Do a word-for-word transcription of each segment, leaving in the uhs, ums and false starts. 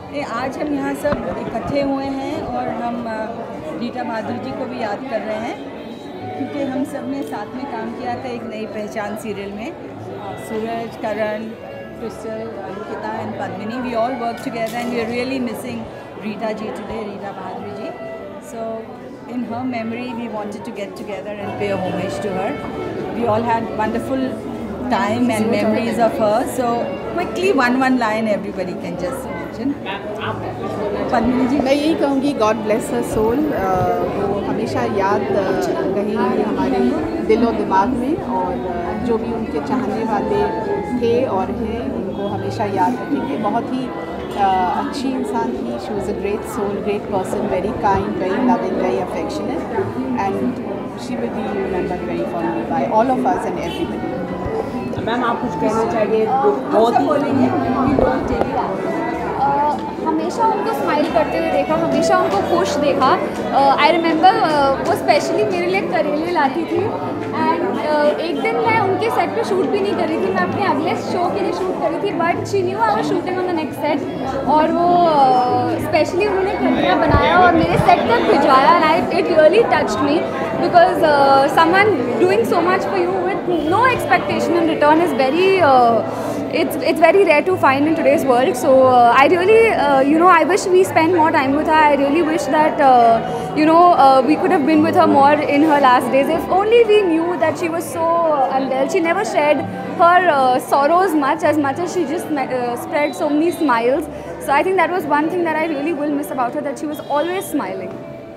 ये आज हम यहाँ सब इकट्ठे हुए हैं और हम रीटा बहादुर जी को भी याद कर रहे हैं, क्योंकि हम सब ने साथ में काम किया था एक नई पहचान सीरियल में। Suraj, Karan, Krystle, Ankita and Padmini, we all work together and we are really missing Rita ji today, Rita Bahadur ji. So in her memory we wanted to get together and pay homage to her. We all had wonderful time and memories of her. So quickly one one line everybody can just mention. Padmini ji. मैं यही कहूँगी God bless her soul. वो हमेशा याद रहेंगी हमारे दिल और दिमाग में, और जो भी उनके चाहने वाले थे और हैं उनको हमेशा याद रखेंगे. बहुत ही Uh, अच्छी इंसान थी. She was a great soul, great person, very kind, very loving, very affectionate, and she will be remembered very fondly by all of us and everybody. Ma'am आप कुछ कहना चाहिए? बहुत ही बोलेंगे. हमेशा उनको स्माइल करते हुए देखा, हमेशा उनको खुश देखा. आई रिमेंबर वो स्पेशली मेरे लिए करेले लाती थी. एंड uh, एक दिन मैं उनके सेट पे शूट भी नहीं करी थी, मैं अपने अगले शो के लिए शूट करी थी, but she knew I was shooting on the next set. और वो स्पेशली uh, उन्होंने करेला बनाया और मेरे सेट तक भिजवाया. And I it really touched me because someone doing so much for you with no expectation in return is very it's it's very rare to find in today's world. So uh, I really uh, you know I wish we spend more time with her. I really wish that uh, you know uh, we could have been with her more in her last days. If only we knew that she was so uh, unwell. She never shared her uh, sorrows much as much as she just uh, spread so many smiles. So I think that was one thing that I really will miss about her, that she was always smiling.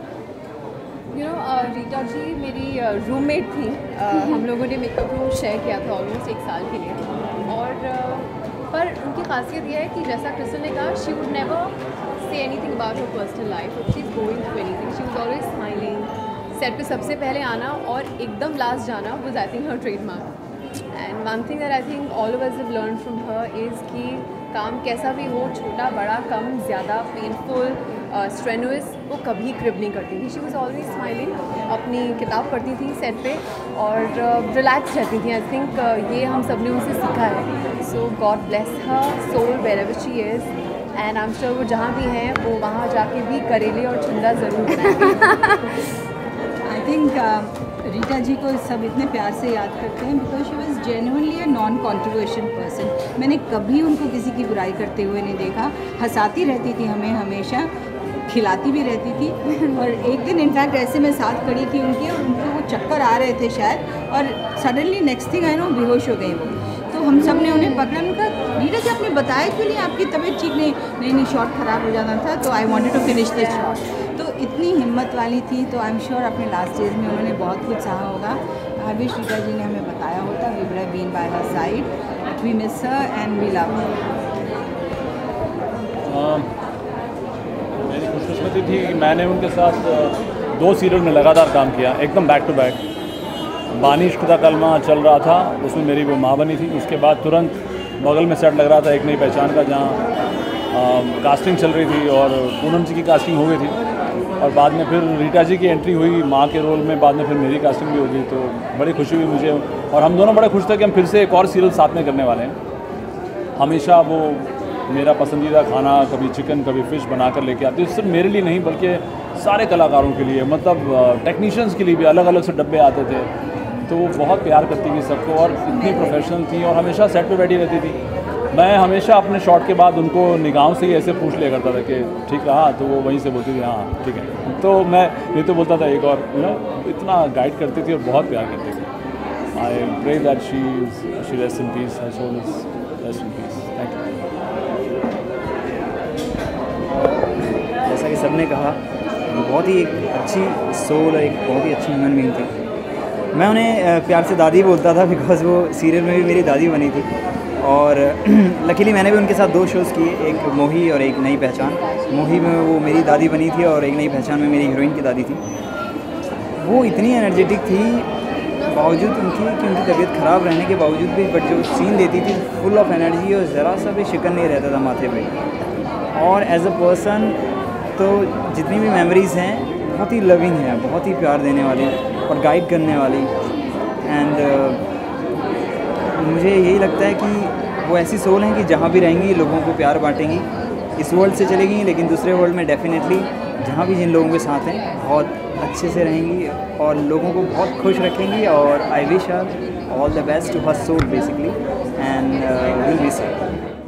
You know Rita ji मेरी roommate uh, थी. uh, हम लोगों ने makeup room share किया था almost एक साल के लिए. और uh, पर उनकी खासियत यह है कि जैसा क्रिस्टल ने कहा, she would never say anything about her personal life. If she is going through anything, she was always smiling. Set पे सबसे पहले आना और एकदम लास्ट जाना was I think her trademark. And one thing that I think all of us have learn from her is कि काम कैसा भी हो, छोटा बड़ा कम ज़्यादा, पेनफुल स्ट्रेनुअस, वो कभी क्रिब नहीं करती थी. She was always smiling. अपनी किताब पढ़ती थी सेट पे और रिलैक्स रहती थी. आई थिंक ये हम सब ने उनसे सीखा है. So God bless her soul wherever she is. And I am sure वो जहाँ भी हैं वो वहाँ जाके भी करेले और चुंदा ज़रूर बनाएंगे. आई थिंक रीटा जी को सब इतने प्यार से याद करते हैं because she was genuinely a non controversial person. मैंने कभी उनको किसी की बुराई करते हुए नहीं देखा. हंसाती रहती थी हमें, हमेशा खिलाती भी रहती थी. और एक दिन इनफैक्ट ऐसे मैं साथ खड़ी थी उनके, और उनको वो चक्कर आ रहे थे शायद, और suddenly next thing I know बेहोश हो गई वो. तो हम सब ने उन्हें पकड़ा. उनका रीटा जी आपने बताया क्यों नहीं, आपकी तबीयत ठीक नहीं? नहीं नहीं शॉट ख़राब हो जाना था, तो I wanted to finish the shot. तो इतनी हिम्मत वाली थी. तो आई एम श्योर अपने लास्ट डेज में उन्होंने बहुत कुछ सहा होगा. आई विश रीटा जी ने हमें बताया होता. We would have been by her side. We miss her and we love her. मेरी खुशकिस्मती थी कि मैंने उनके साथ दो सीरियल में लगातार काम किया, एकदम बैक टू बैक. बानिश खुदा कलमा चल रहा था, उसमें मेरी वो माँ बनी थी. उसके बाद तुरंत बगल में सेट लग रहा था एक नई पहचान का, जहाँ कास्टिंग चल रही थी और पूनम जी की कास्टिंग हो गई थी. और बाद में फिर रीटा जी की एंट्री हुई माँ के रोल में. बाद में फिर मेरी कास्टिंग भी हो गई, तो बड़ी खुशी हुई मुझे. और हम दोनों बड़े खुश थे कि हम फिर से एक और सीरियल साथ में करने वाले हैं. हमेशा वो मेरा पसंदीदा खाना कभी चिकन कभी फ़िश बना कर लेके आती. सिर्फ मेरे लिए नहीं बल्कि सारे कलाकारों के लिए, मतलब टेक्नीशियंस के लिए भी अलग अलग से डब्बे आते थे. तो वो बहुत प्यार करती थी सबको और इतनी प्रोफेशनल थी और हमेशा सेट पे बैठी रहती थी. मैं हमेशा अपने शॉट के बाद उनको निगाहों से ही ऐसे पूछ लिया करता था कि ठीक रहा, तो वो वहीं से बोलती थी हाँ ठीक है. तो मैं ये तो बोलता था एक और, यू नो, इतना गाइड करती थी और बहुत प्यार करती थी. I pray that she she rest in peace, her soul is rest in peace. Thank you. जैसा कि सबने कहा, बहुत ही एक अच्छी सोल, एक बहुत ही अच्छी ह्यूमन बीइंग थी. मैं उन्हें प्यार से दादी बोलता था बिकॉज़ वो सीरियल में भी मेरी दादी बनी थी. और लकीली मैंने भी उनके साथ दो शोज़ किए, एक मोही और एक नई पहचान. मोही में वो मेरी दादी बनी थी और एक नई पहचान में मेरी हीरोइन की दादी थी. वो इतनी एनर्जेटिक थी बावजूद उनकी कि उनकी तबीयत ख़राब रहने के बावजूद भी, बट जो सीन देती थी फुल ऑफ एनर्जी और ज़रा सा भी शिकन नहीं रहता था माथे पे. और एज अ पर्सन तो जितनी भी मेमोरीज़ हैं बहुत ही लविंग है, बहुत ही प्यार देने वाली और गाइड करने वाली. एंड uh, मुझे यही लगता है कि वो ऐसी सोल हैं कि जहाँ भी रहेंगी लोगों को प्यार बांटेंगी. इस वर्ल्ड से चलेगी, लेकिन दूसरे वर्ल्ड में डेफिनेटली जहाँ भी जिन लोगों के साथ हैं बहुत अच्छे से रहेंगी और लोगों को बहुत खुश रखेंगी। और I wish her all the best to her soul basically, and will be safe.